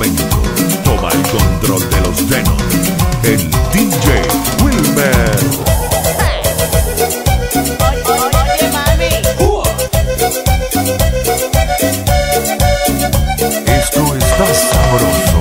momento toma el control de los denos, el DJ Wilmer. Oye, mami. Esto está sabroso.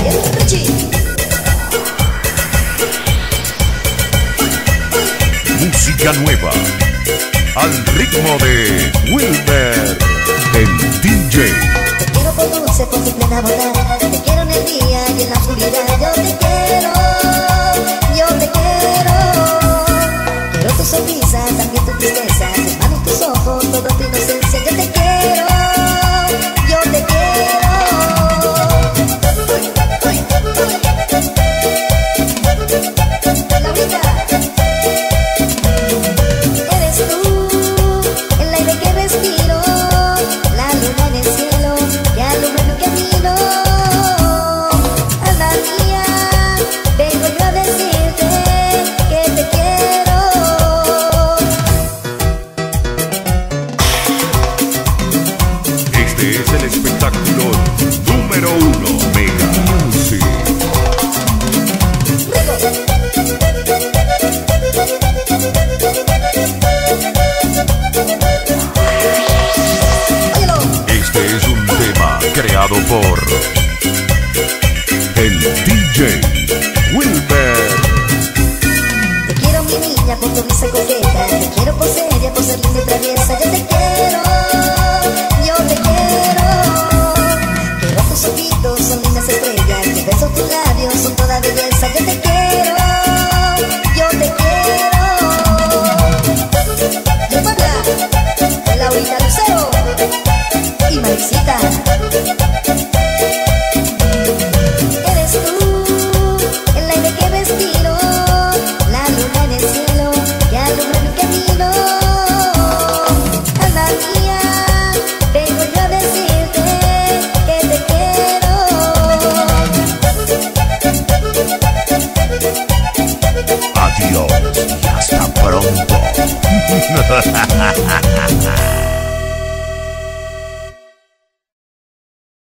Música nueva al ritmo de Wilmer, el DJ. Te quiero por dulce, por simple enamorar. Te quiero en el día y en la oscuridad. Yo te quiero, yo te quiero. Quiero tu sonrisa, también tu tristeza, tus manos, tus ojos, toda tu inocencia. Yo te quiero, yo te quiero. Laurita, eres tú, el aire que respiro, la luna en el cielo que alumbra mi camino. Alma mía, vengo yo a decirte que te quiero. Este es el espectáculo número 1, Mega Music. Óyelo. Este es un tema creado por el DJ Wilmer. Te quiero mi niña por tu risa coqueta. Te quiero por seria, por ser linda y traviesa. Yo te quiero, yo te quiero. Quiero tus ojitos, son lindas estrellas. Tus besos, tus labios, son toda belleza. Yo te quiero, yo te quiero. Yo Pabla, Laurita Lucero y Marisita. Eres tú, el aire que respiro, la luna en el cielo que alumbra mi camino. Alma mía, vengo yo a decirte que te quiero. Adiós y hasta pronto.